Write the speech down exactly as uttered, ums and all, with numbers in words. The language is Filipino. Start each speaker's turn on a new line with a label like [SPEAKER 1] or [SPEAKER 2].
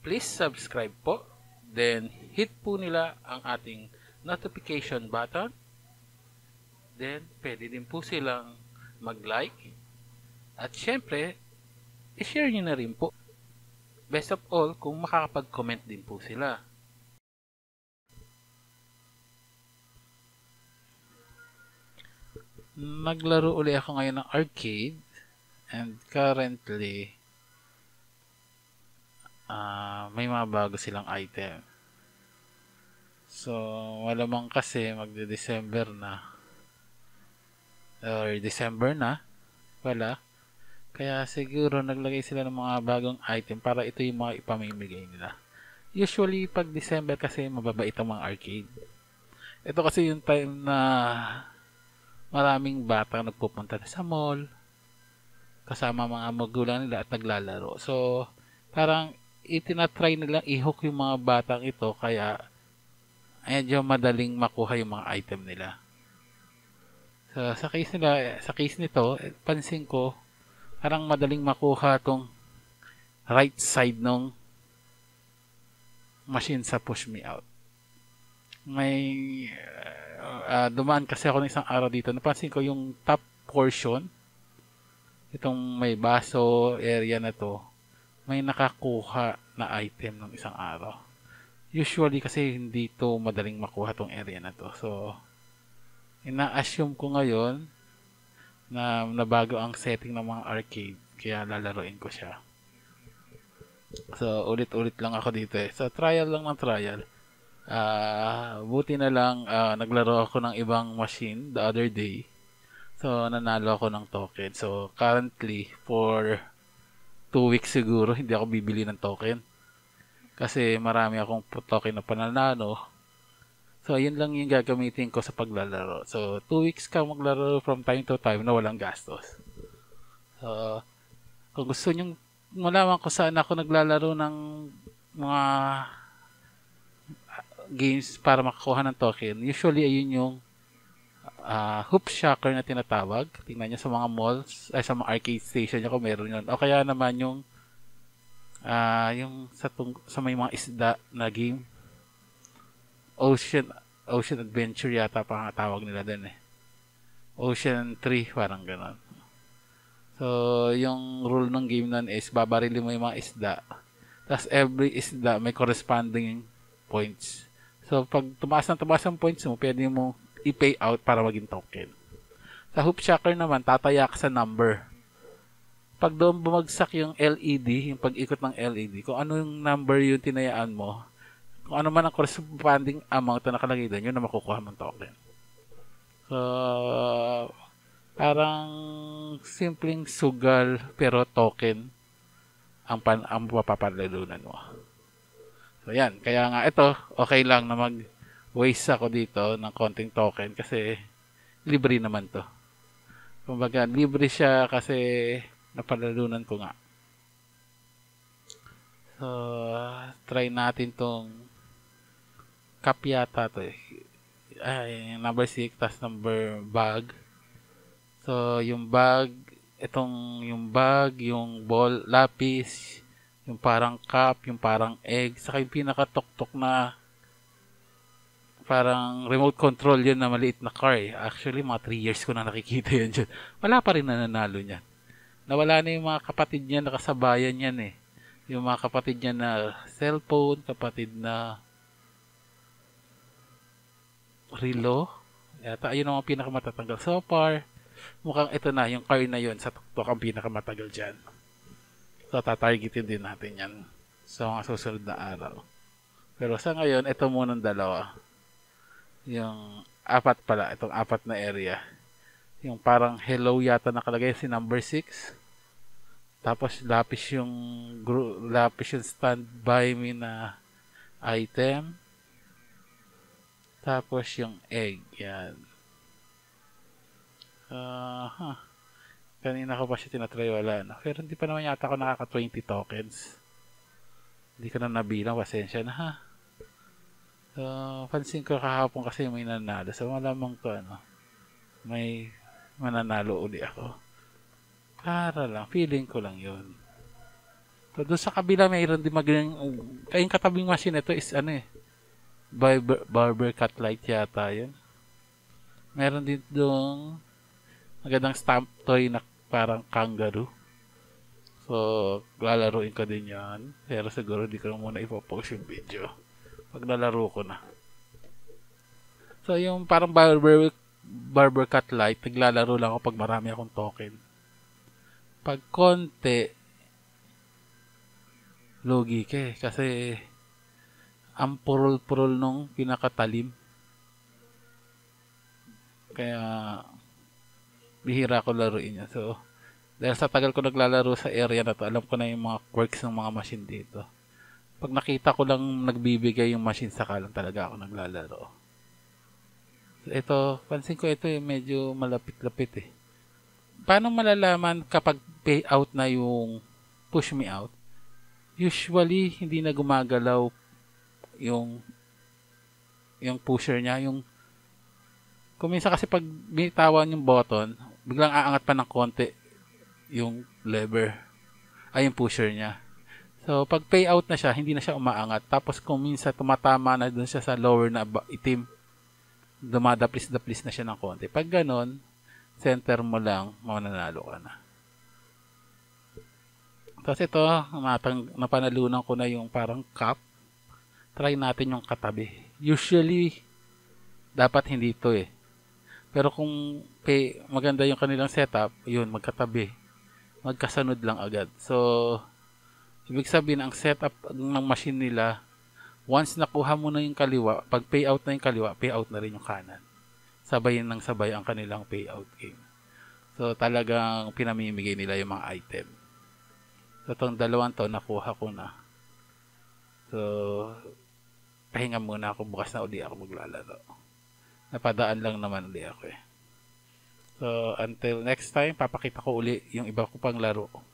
[SPEAKER 1] please subscribe po. Then, hit po nila ang ating notification button. Then, pwede din po silang mag-like. At syempre, i-share nyo na rin po. Best of all, kung makakapag-comment din po sila. Naglaro uli ako ngayon ng arcade. And currently, uh, may mga bago silang item. So, malamang kasi magde-December na. Or December na. Wala. Kaya siguro naglagay sila ng mga bagong item para ito yung mga ipamimigay nila. Usually, pag December kasi mababait ang mga arcade. Ito kasi yung time na maraming bata nagpupunta sa mall. Kasama mga magulang nila at naglalaro. So, parang itinatry nilang i-hook yung mga batang ito kaya medyo madaling makuha yung mga item nila. So, sa case nila, sa case nito, pansin ko, parang madaling makuha tong right side ng machine sa push me out. May uh, dumaan kasi ako ng isang araw dito. Napansin ko yung top portion, itong may baso area na to, may nakakuha na item ng isang araw. Usually kasi hindi to madaling makuha tong area na to. So, ina-assume ko ngayon na nabago ang setting ng mga arcade. Kaya lalaroin ko siya. So, ulit-ulit lang ako dito eh. So, trial lang ng trial. Uh, buti na lang uh, naglaro ako ng ibang machine the other day. So, nanalo ako ng token. So, currently, for two weeks siguro, hindi ako bibili ng token. Kasi marami akong token na pananalo. So, yun lang yung gagamitin ko sa paglalaro. So, two weeks ka maglaro from time to time na walang gastos. So, kung gusto nyong malaman ko saan ako naglalaro ng mga games para makakuha ng token, usually ayun yung Uh, hoop shocker na tinatawag. Tingnan nyo sa mga malls, ay sa mga arcade station nyo kung meron yun. O kaya naman yung uh, yung sa, tung- sa may mga isda na game. Ocean Ocean Adventure yata pa ang tawag nila din eh. Ocean three, parang gano'n. So, yung rule ng game nun is babarili mo yung mga isda. Tapos every isda may corresponding points. So, pag tumaas ng tumaas ang points mo, pwede mo i-pay out para maging token. Sa hoop shocker naman, tataya ka sa number. Pag doon bumagsak yung L E D, yung pag-ikot ng L E D, kung ano yung number yung tinayaan mo, kung ano man ang corresponding amount na nakalagay doon, yun na makukuha mong token. So, parang simpleng sugal pero token ang, pan, ang mapapalalunan mo. So, yan. Kaya nga ito, okay lang na mag waste ako dito ng konting token kasi libre naman to. Kumbaga, libre siya kasi napalalunan ko nga. So, try natin tong cup yata to eh. Ay, number six, tas number bag. So, yung bag, itong yung bag, yung ball, lapis, yung parang cup, yung parang egg, saka yung pinaka-tok-tok na parang remote control yun na maliit na car eh. Actually, mga three years ko na nakikita yun dyan. Wala pa rin nananalo niyan. Nawala na yung mga kapatid niya, nakasabayan yan eh. Yung mga kapatid niya na cellphone, kapatid na relo. Yata, ayun ang pinakamatatanggal. So far, mukhang ito na, yung car na yun, sa tuktok ang pinakamatagal dyan. So, tatargetin din natin yan sa mga susunod na araw. Pero sa ngayon, ito munang dalawa. Yung apat pala, itong apat na area. Yung parang hello yata nakalagay si number six. Tapos lapis yung lapis yung stand by me na item. Tapos yung egg, yan. Uh, huh. Kanina ko pa siya tinatry, wala na. Pero hindi pa naman yata ako nakaka twenty tokens. Hindi ko na nabilang, pasensya na ha. So, pansin ko kahapon kasi may nanalo. So, malamang to, ano, may mananalo uli ako. Para lang, feeling ko lang yun. So, doon sa kabila, mayroon din magaling, kayong katabing machine, ito is ano eh, barber, barber cut light yata yun. Meron din doon magandang stamp toy na parang kangaroo. So, lalaruin ko din yan. Pero siguro di ko na muna ipopost yung video. Pag nalaro ko na. So, yung parang barber, barber cut light, naglalaro lang ako pag marami akong token. Pag konti, logi ka eh. Kasi, ang purol-purol nung pinakatalim. Kaya, bihira ko laruin niya. So, dahil sa tagal ko naglalaro sa area na to, alam ko na yung mga quirks ng mga machine dito. Pag nakita ko lang nagbibigay yung machine, saka lang talaga ako naglalaro. So, ito, pansin ko ito yung medyo malapit-lapit eh. Paano malalaman kapag pay out na yung push me out? Usually, hindi na gumagalaw yung yung pusher niya. Yung kung minsan kasi pag binitawan yung button, biglang aangat pa ng konti yung lever ay yung pusher niya. So pag payout na siya, hindi na siya umaangat. Tapos kung minsan tumatama na dun siya sa lower na itim, dumadaplis-daplis na siya ng konti. Pag ganon, center mo lang, mananalo ka na. Tapos ito, natang, napanalunan ko na yung parang cup. Try natin yung katabi. Usually, dapat hindi ito eh. Pero kung pay, maganda yung kanilang setup, yun, magkatabi. Magkasunod lang agad. So, ibig sabihin, ang setup ng machine nila, once nakuha mo na yung kaliwa, pag payout na yung kaliwa, payout na rin yung kanan. Sabay ng sabay ang kanilang payout game. So, talagang pinamimigay nila yung mga item. So, itong dalawang to, nakuha ko na. So, pahinga muna ako, bukas na uli ako maglalaro. Napadaan lang naman uli ako eh. So, until next time, papakita ko uli yung iba ko pang laro.